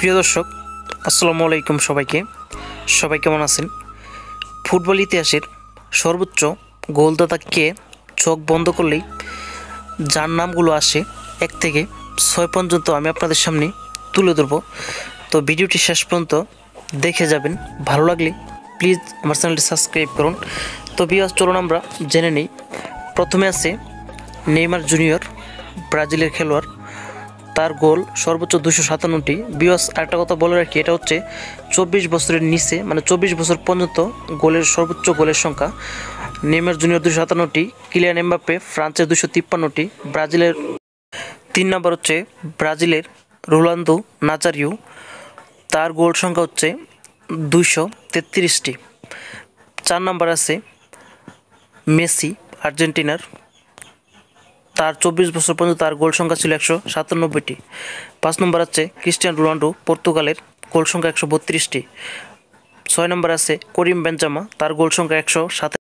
প্রিয় দর্শক, আসসালামু আলাইকুম। সবাই কেমন আছেন? ফুটবল ইতিহাসের সর্বোচ্চ গোলদাতা কে চোখ বন্ধ করলেই যার নামগুলো আসে 1 থেকে 6 পর্যন্ত আমি আপনাদের সামনে তুলে ধরব। তো ভিডিওটি শেষ পর্যন্ত দেখে যাবেন। ভালো লাগলে প্লিজ আমার চ্যানেলটি সাবস্ক্রাইব করুন। তো ভিউয়ার্স, চলুন আমরা জেনে নিই। প্রথমে আছে নেইমার জুনিয়র, ব্রাজিলের খেলোয়াড়। তার গোল সর্বোচ্চ 257টি। ভিউয়ার্স, আরেকটা কথা বলে রাখি, এটা হচ্ছে 24 বছরের নিচে, মানে 24 বছর পর্যন্ত সর্বোচ্চ গোলের সংখ্যা। নেইমার জুনিয়র 257টি, কিলিয়ান এমবাপ্পে ফ্রান্সের 253টি। ব্রাজিলের 3 নম্বর হচ্ছে ব্রাজিলের রোনালদো নাজারিও, তার গোল সংখ্যা হচ্ছে 233টি। 4 নম্বর আছে মেসি, আর্জেন্টিনার। তার 24 বছর পর্যন্ত তার গোল সংখ্যা ছিল 197টি। 5 নম্বর আছে ক্রিস্টিয়ানো রোনাল্ডো, পর্তুগালের, গোল সংখ্যা 132টি। 6 নম্বর আছে করিম বেনজেমা, তার গোল সংখ্যা 107।